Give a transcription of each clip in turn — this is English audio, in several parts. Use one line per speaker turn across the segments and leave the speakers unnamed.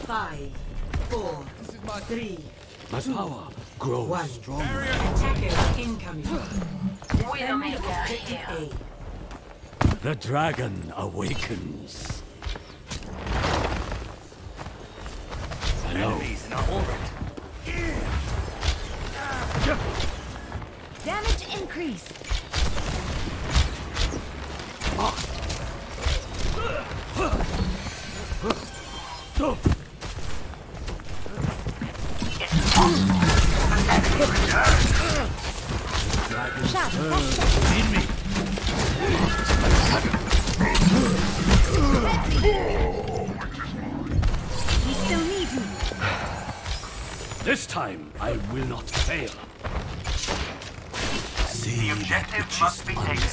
5, 4, 3,
My power grows
1.
stronger.
Attackers incoming.
Widowmaker
Objective
here.
A.
The dragon awakens. Hello.
Enemies in orbit.
Damage increased. Shot.
Need me.
We still need you.
This time I will not fail.
The objective must be taken.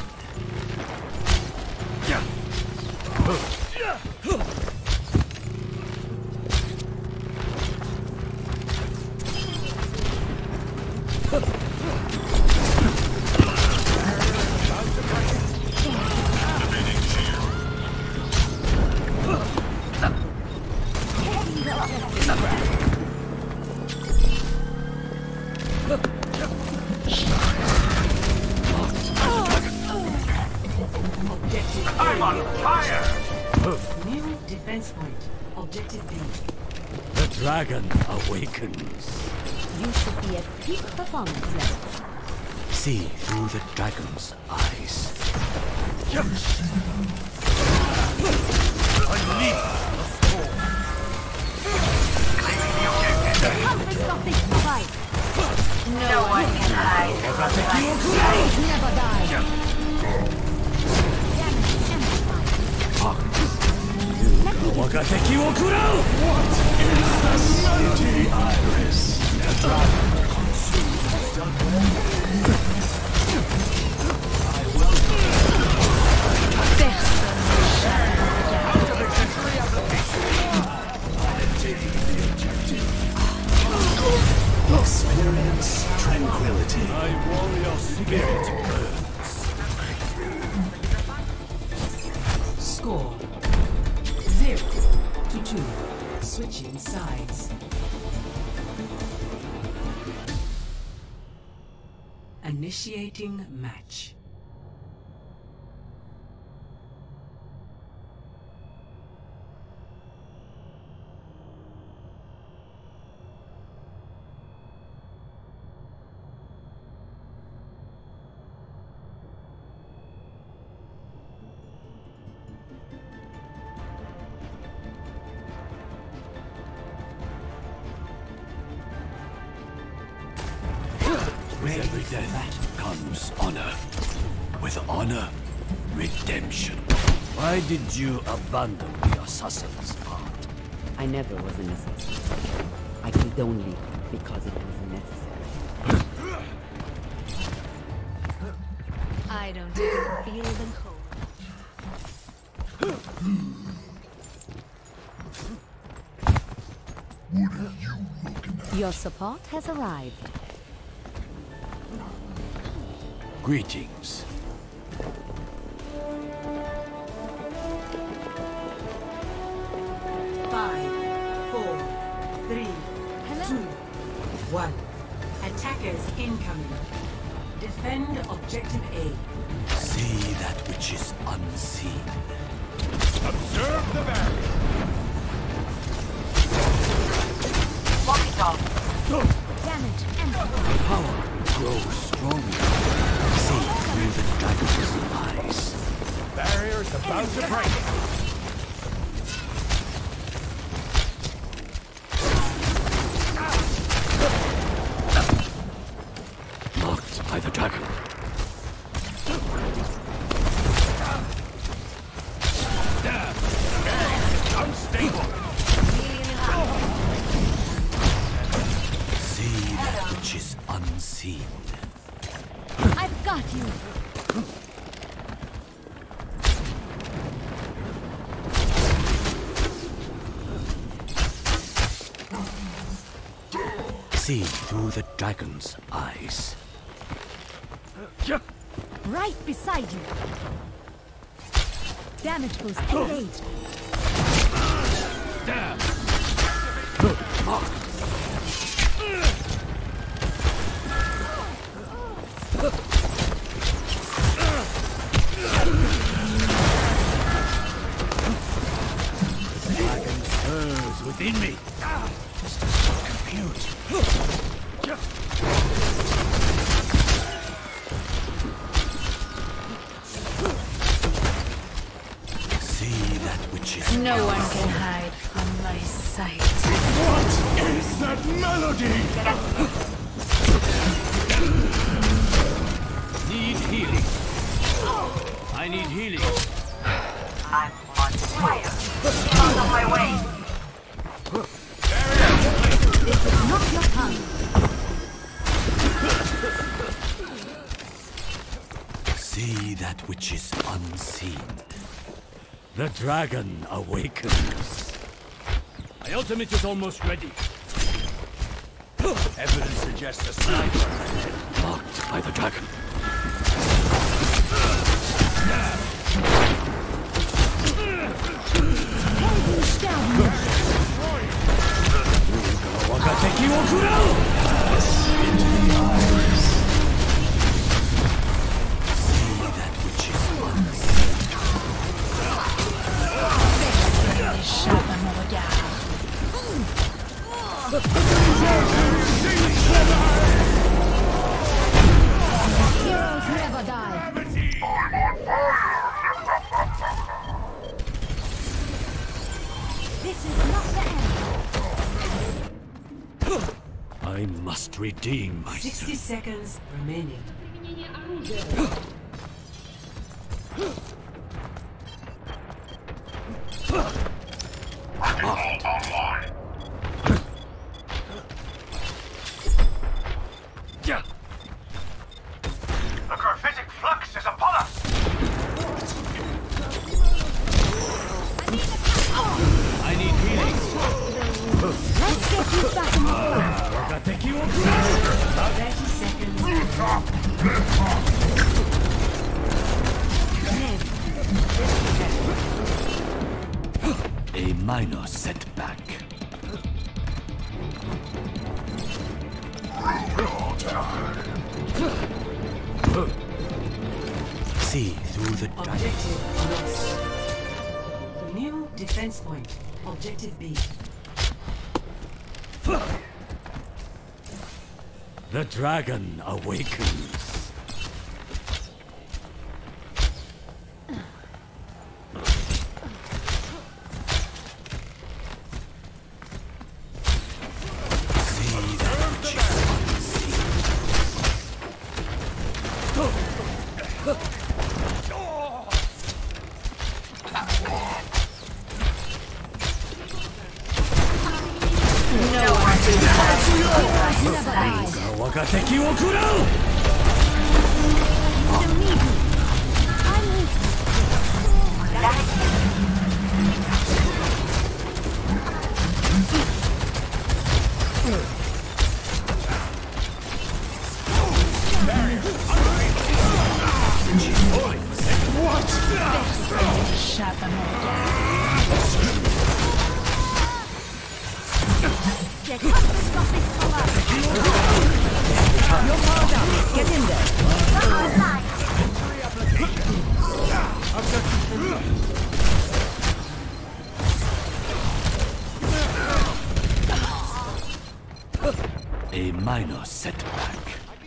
I'm on fire!
New defense point. Objective B.
The dragon awakens.
You should be at peak performance levels.
See through the dragon's eyes.
Unleash the storm. Claiming the objective.
Compass nothing provide.
No one can hide.
Heroes never die. Damage amplified.
Wakateki wo kurau!
Mighty Iris. The dragon
Experience tranquility.
My warrior spirit burns.
Score 0-2. Switching sides. Initiating match.
With every death comes honor. With honor, redemption. Why did you abandon the assassin's path?
I never was an assassin. I killed only because it was necessary.
I don't even feel the cold.
What are you looking at?
Your support has arrived.
Greetings.
Five, 4, 3,
Hello.
2, 1. Attackers incoming. Defend objective A.
See that which is unseen.
observe the barrier.
Walkie talk.
Damage amplified.
Power grows stronger. See through the dragon's eyes.
Barrier's about to break.
Marked by the dragon.
Unstable.
See that which is unseen.
I've got you.
See through the dragon's eyes.
Right beside you. Damage boost engaged.
Damn.
within me. This does not compute. See that which is
No one can hide from my sight.
What is that melody?
need healing. I need healing.
I'm on fire. Get out of my way.
This is not your time.
See that which is unseen. The dragon awakens. My ultimate is almost ready.
Evidence suggests a sniper.
Marked by the dragon.
Heroes never die. This is not the end.
I must redeem myself.
60 seconds remaining.
The graphitic flux is upon us!
I need healing.
Let's get you back in the fight.
30 seconds.
A minor setback. See through the dark.
Objective lost. New defense point. Objective B.
The dragon awakens. See that which is unseen.
No one can hide from my sight.
我が敵を食らう
Shut them all down.
Get up and stop this power. You're far down. Get in there.
A minor setback.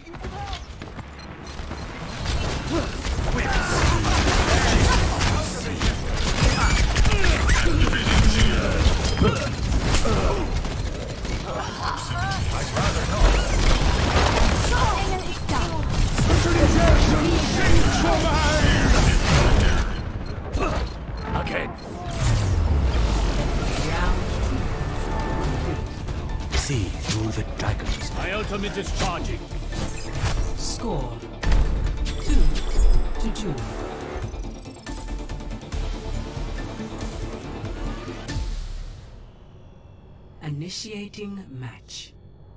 Again. See through the dragons. My ultimate is charging.
Score 2-2. Initiating match.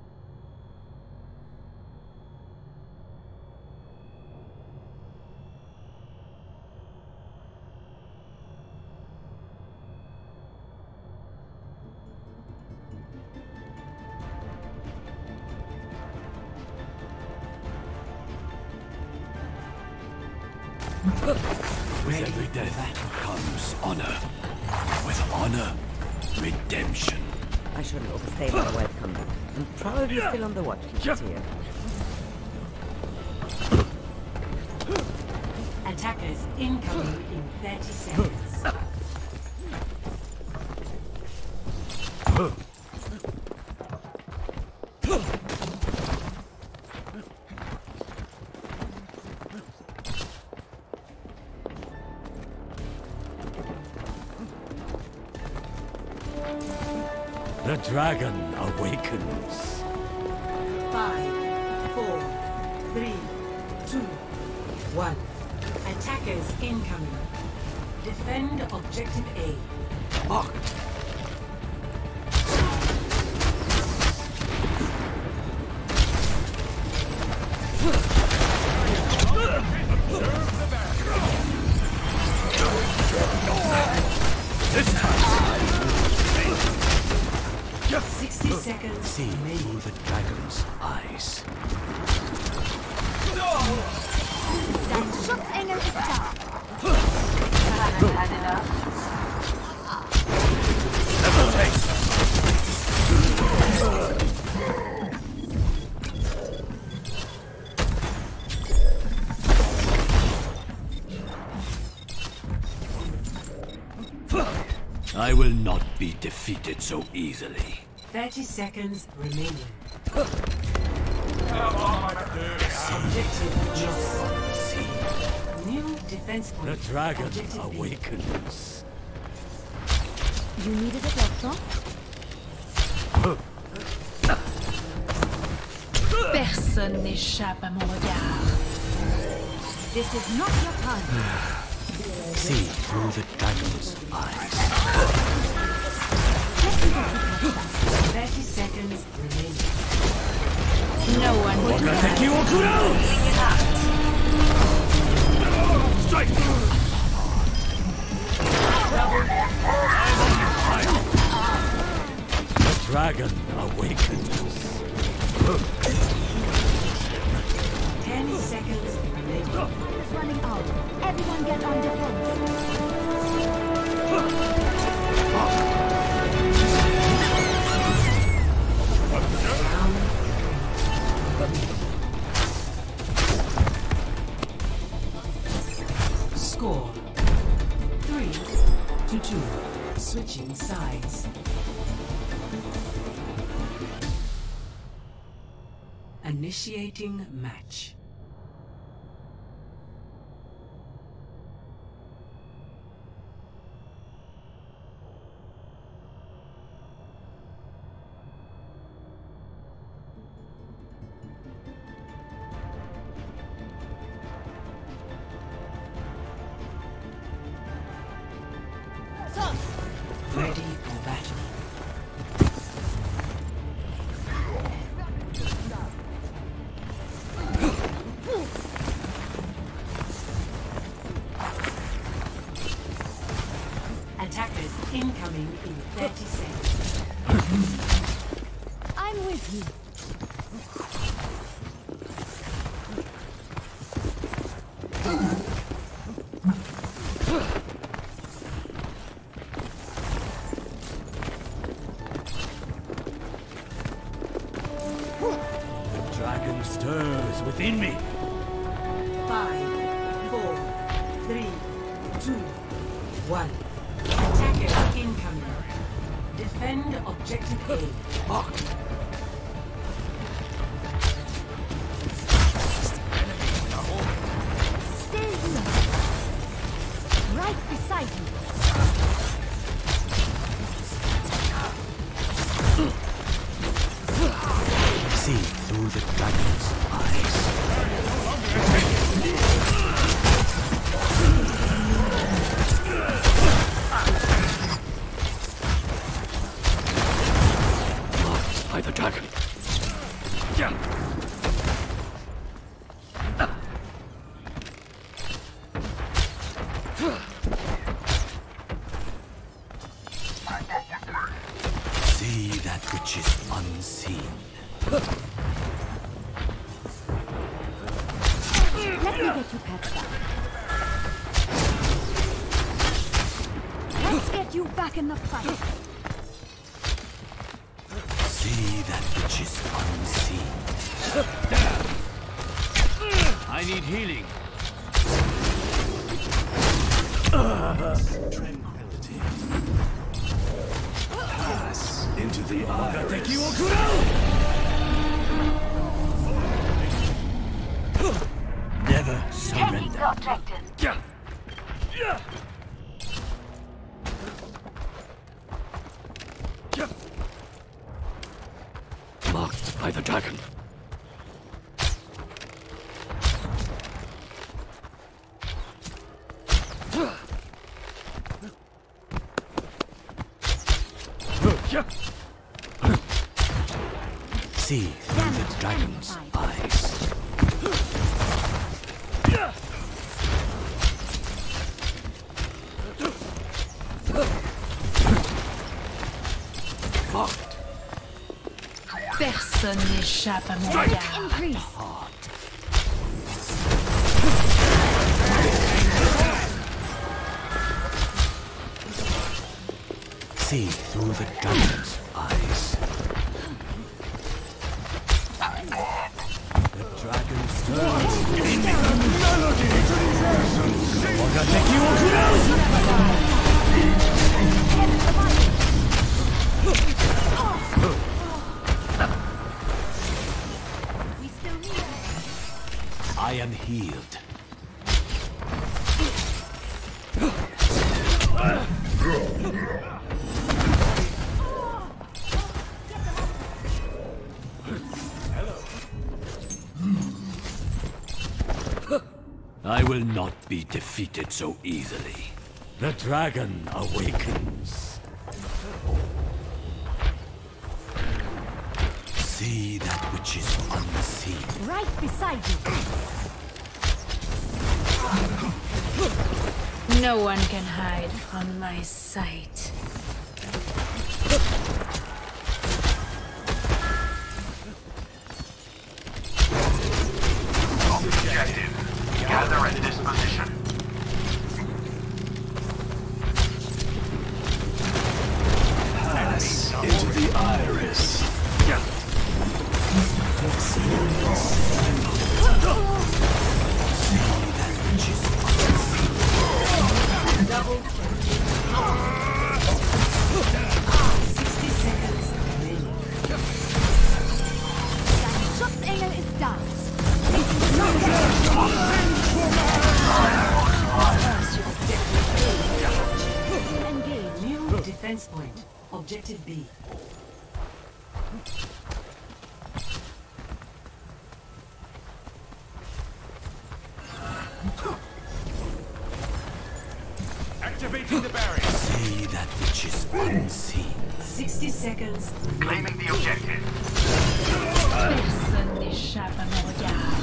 With every death comes honor. With honor, redemption.
I shouldn't overstay my welcome. I'm probably still on the watch list here.
Attackers incoming in 30 seconds.
The dragon awakens.
5, 4, 3, 2, 1. Attackers incoming. Defend objective A.
This time!
60 seconds
See
remaining.
through the dragon's eyes.
Dein Schutzengel ist da.
Haven't had enough.
Level take! I will not be defeated so easily.
30 seconds remaining. Objective lost.
See,
New defense point.
the dragon
Objective B.
awakens.
You needed a doctor?
Personne n'échappe à mon regard.
This is not your time.
See through the dragon's eyes.
30 seconds remaining.
No one will.
Strike! The dragon awakens.
10 seconds remaining.
It's running out. Everyone get on defense.
Score 3-2. Switching sides. Initiating match. Ready for battle. Attackers incoming in 30 seconds.
I'm with you.
The dragon stirs within me.
5, 4, 3, 2, 1. Attackers incoming. Defend objective A.
Stay here. Right beside you.
See through the dragon's eyes. Blocked by the dragon. See that which is unseen.
Let me get you patched up. Let's get you back in the fight.
See that which is unseen. I need healing.
Tranquility. Pass into the iris.
Never
Taking
surrender.
the objective.
Marked by the dragon. See through the dragon's eyes. Marked.
Personne n'échappe à mon regard.
Increase.
See through the dragon's eyes. The dragon stirs.
We still need it.
I am healed. I will not be defeated so easily. The dragon awakens. See that which is unseen.
Right beside you.
No one can hide from my sight.
Objective. Gather at this position.
Pass into the iris.
Double kill. 60 seconds remaining.
Dein Schutzengel ist da. Engage.
New defense point. Objective B.
Activating the barrier.
See that which is unseen.
60 seconds.
Claiming the objective.
Personne n'échappe à mon regard.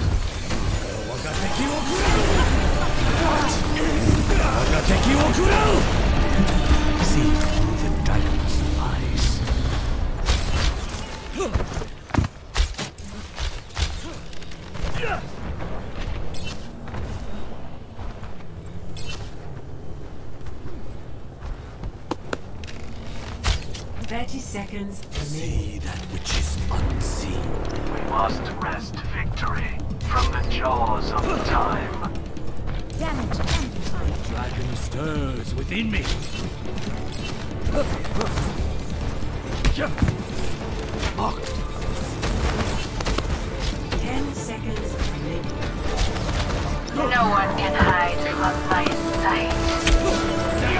See through the dragon's eyes.
30 seconds remaining.
See that which is unseen.
We must wrest victory from the jaws of time.
Damage amplified.
Dragon stirs within me. Marked.
10 seconds remaining.
No one can hide from my sight.